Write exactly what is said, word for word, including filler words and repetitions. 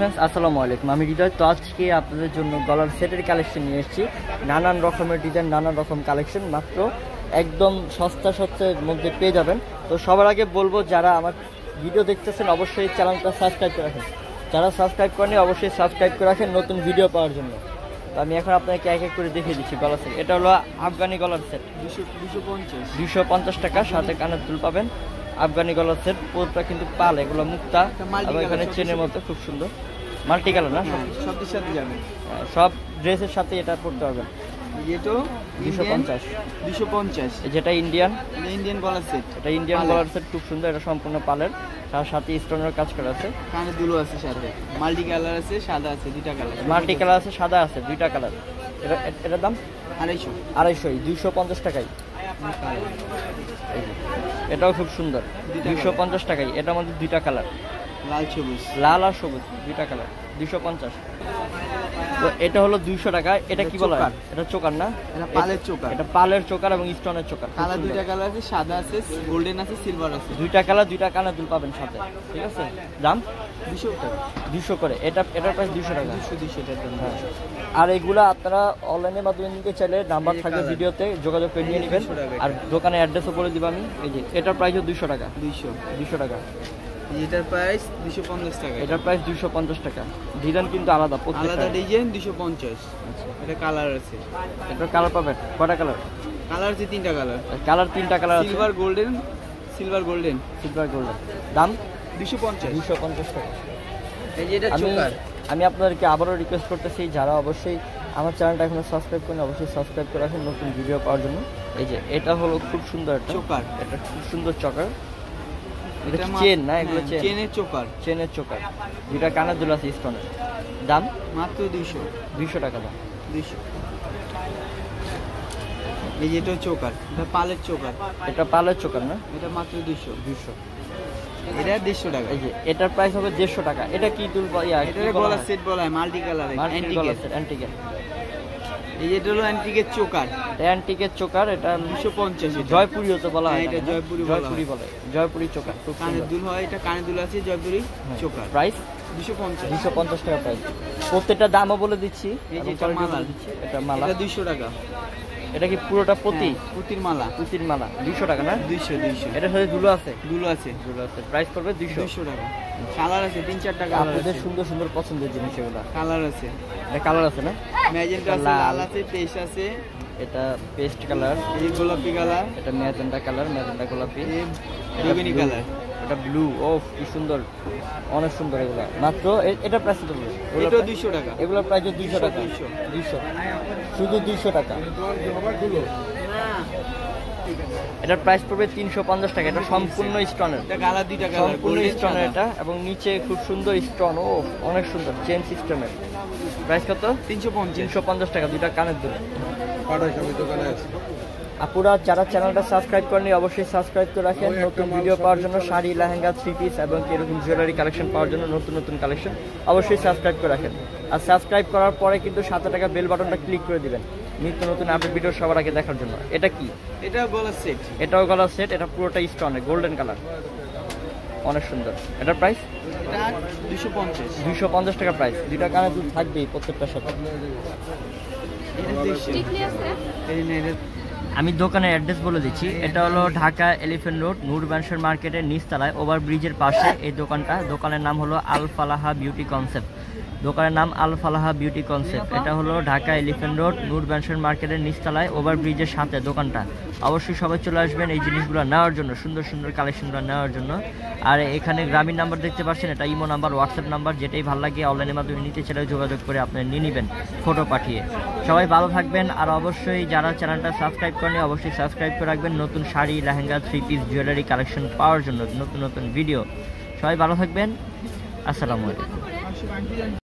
আসসালামু আলাইকুম, আমি হৃদয়। তো আজকে আপনাদের জন্য গলার সেটের কালেকশন নিয়ে এসেছি। নানান রকমের ডিজাইন, নানান রকম কালেকশন, মাত্র একদম সস্তা সস্তার মধ্যে পেয়ে যাবেন। তো সবার আগে বলবো, যারা আমার ভিডিও দেখতেছেন অবশ্যই চ্যানেলটা সাবস্ক্রাইব করে রাখেন। যারা সাবস্ক্রাইব করেনি অবশ্যই সাবস্ক্রাইব করে রাখেন নতুন ভিডিও পাওয়ার জন্য। তো আমি এখন আপনাকে এক এক করে দেখিয়ে দিচ্ছি গলার সেট। এটা হলো আফগানি গলার সেট, দুশো দুশো পঞ্চাশ দুশো পঞ্চাশ টাকা। সাথে কানের দুল পাবেন। আফগানি গলার সেট, পুরোটা কিন্তু পাল, এগুলো মুক্তা, এখানে চেনের মধ্যে খুব সুন্দর মাল্টি কালার না, সব সাথে যাবে, সব ড্রেসের সাথে এটা পড়তে পারবেন। দুশো পঞ্চাশ দুশো পঞ্চাশ যেটা ইন্ডিয়ান ইন্ডিয়ান গলার সেট, এটা ইন্ডিয়ান গলার সেট, খুব সুন্দর। এটা সম্পূর্ণ পালের, তার সাথে স্টোনের কাজ করা আছে, কানে দুলো আছে, সাথে মাল্টি কালার আছে, সাদা আছে, দুইটা কালার, মাল্টি কালার আছে, সাদা আছে, দুইটা কালার। এটা এটার দাম আড়াইশো আড়াইশোই দুইশো পঞ্চাশ টাকায়। এটাও খুব সুন্দর, দুইশো পঞ্চাশ টাকায়। এটার মধ্যে দুইটা কালার, লাল সবুজ, লাল আর সবুজ, দুইটা কালার, দুইশো পঞ্চাশ। তো এটা হলো দুইশো টাকা। এটা কি বলা হয়? এটা চোকার না, এটা পালের চোকার। এটা পালের চোকার এবং স্টোনের চোকার। কালার দুইটা কালার আছে, সাদা আছে, গোল্ডেন আছে, সিলভার আছে, দুইটা কালার, দুইটা কানের দুল পাবেন সাথে, ঠিক আছে? দাম দুশো টাকা, দুইশো করে। এটা এটার প্রাইস দুইশো টাকা, দুশো দুশো টাকা। হ্যাঁ। আর এগুলা আপনারা অনলাইনের মাধ্যমে নিতে চাইলে নাম্বার থাকবে ভিডিওতে, যোগাযোগ করে নিয়ে নেবেন। আর দোকানে অ্যাড্রেসও বলে দিব আমি। এই যে এটার প্রাইসও দুইশো টাকা, দুইশো দুইশো টাকা। এটার প্রাইস দুশো পঞ্চাশ টাকা, এটার প্রাইস দুইশো পঞ্চাশ টাকা। ডিজাইন কিন্তু আলাদা, আলাদা ডিজাইন, দুশো পঞ্চাশ। এটা কালার আছে, এটার কালার পাবেন কয়টা কালার? কালার আছে তিনটা কালার, কালার তিনটা কালার আছে, silver golden, silver golden, silver golden. দাম দুশো পঞ্চাশ, দুইশো পঞ্চাশ টাকা। এই যে এটা আমি চোকার। আমি আপনাদেরকে আবারও রিকোয়েস্ট করতেছি, যারা অবশ্যই আমার চ্যানেলটা এখনো সাবস্ক্রাইব করেন অবশ্যই সাবস্ক্রাইব করে রাখেন নতুন ভিডিও পাওয়ার জন্য। এই যে এটা হলো খুব সুন্দর একটা চোকার, এটা খুব সুন্দর চকার। এটা এটা চেন না, এগুলো চেন, চেনের চোকার, চেনের চোকার। দুইটা কানের দুল আছে স্টোনের। দাম মাত্র দুইশো, দুইশো টাকা দাম, দুইশো। এই যে এটা চোকার, এটা পালের চোকার, এটা পালের চোকার না, এটা মাত্র দুইশো, দুইশো। এটা দেড়শো টাকা। এই যে এটার প্রাইস হবে দেড়শো টাকা। এটা কি তুল? এটা গলার সেট বলা হয়, মাল্টি কালার, অ্যান্টিকের। এই যে এটা হলো অ্যান্টিকের চোকার, অ্যান্টিকের চোকার। এটা দুশো পঞ্চাশ। জয়পুরি হতে বলা হয়, এটা জয়পুরি জয়পুরি বলে, জয়পুরি চোকার। কানের দুল হয়, এটা কানের দুল আছে, জয়পুরি চোকার। প্রাইস দুশো পঞ্চাশ, দুশো পঞ্চাশ টাকা প্রাইস। প্রত্যেকটা দামও বলে দিচ্ছি। এই যে এটা মালা, এটা মালা দুইশো টাকা। এটা কি পুরোটা প্রতি? পুতির মালা, পুতির মালা দুইশো টাকা না, দুইশো দুইশো। এটা সাথে দুলো আছে, দুলো আছে, দুলো আছে। প্রাইস পড়বে দুইশো দুইশো টাকা। কালার আছে তিন চারটা কালার। আপনাদের সুন্দর সুন্দর পছন্দের জিনিস এগুলা। কালার আছে, এটা কালার আছে না, ম্যাজেন্টা আছে, লাল আছে, পেস্ট আছে, এটা পেস্ট কালার, এই গোলাপি কালার, এটা ম্যাজেন্টা কালার, ম্যাজেন্টা গোলাপি, বেগুনি কালার, এটা ব্লু। ও কি সুন্দর, অনেক সুন্দর এগুলা। মাত্র এটা প্রাইস কত বলে? এটা দুইশো টাকা। এগুলোর প্রাইস দুইশো টাকা, দুইশো, শুধু দুইশো টাকা। এটার প্রাইস পড়বে তিনশো পঞ্চাশ টাকা। এটা সম্পূর্ণ স্টোনের, সম্পূর্ণ স্টোনের এটা, এবং নিচে খুব সুন্দর স্টোন। ও অনেক সুন্দর, চেন সিস্টেমের। প্রাইস কত? তিনশো পঞ্চাশ, তিনশো পঞ্চাশ টাকা, দুইটা কানের দুল। আপুরা যারা চ্যানেলটা সাবস্ক্রাইব করেনি অবশ্যই সাবস্ক্রাইব করে রাখেন নতুন ভিডিও পাওয়ার জন্য, শাড়ি, লেহেঙ্গা, থ্রি পিস এবং এরকম জুয়েলারি কালেকশন পাওয়ার জন্য, নতুন নতুন কালেকশন অবশ্যই সাবস্ক্রাইব করে রাখেন। আর সাবস্ক্রাইব করার পরে কিন্তু সাত টাকা বেল বাটনটা ক্লিক করে দিবেন নিত্য নতুন আপডেট ভিডিও সবার আগে দেখার জন্য। এটা কি? এটা গলার সেট, এটাও গলার সেট। এটা পুরোটা স্টোনের, গোল্ডেন কালার, অনেক সুন্দর। এটার প্রাইস দুইশো পঞ্চাশ, দুইশো পঞ্চাশ টাকা প্রাইস। দুইটা কানে দুল থাকবেই প্রত্যেকটার সাথে। আমি দোকানের অ্যাড্রেস বলে দিচ্ছি। এটা হলো ঢাকা এলিফ্যান্ট রোড, নূর ব্যানসর মার্কেটের নিচতলায়, ওভার ব্রিজের পাশে এই দোকানটা। দোকানের নাম হলো আল ফালাহা বিউটি কনসেপ্ট। দোকানের নাম আল ফালাহা বিউটি কনসেপ্ট। এটা হলো ঢাকা এলিফ্যান্ট রোড, নূর ব্যানসর মার্কেটের নিচতলায়, ওভার ব্রিজের সাথে দোকানটা। অবশ্যই সবাই চলে আসবেন এই জিনিসগুলো নেওয়ার জন্য, সুন্দর সুন্দর কালেকশনগুলো নেওয়ার জন্য। আর এখানে গ্রামীণ নাম্বার দেখতে পাচ্ছেন, এটা ইমো নাম্বার, হোয়াটসঅ্যাপ নাম্বার, যেটাই ভালো লাগে অনলাইনের মাধ্যমে নিতে চাইলে যোগাযোগ করে আপনারা নিয়ে নেবেন ফটো পাঠিয়ে। সবাই ভালো থাকবেন। আর অবশ্যই যারা চ্যানেলটা সাবস্ক্রাইব করেনি অবশ্যই সাবস্ক্রাইব করে রাখবেন নতুন sari, lehenga, three piece, jewellery collection পাওয়ার জন্য, নতুন নতুন ভিডিও। সবাই ভালো থাকবেন। আসসালামু আলাইকুম।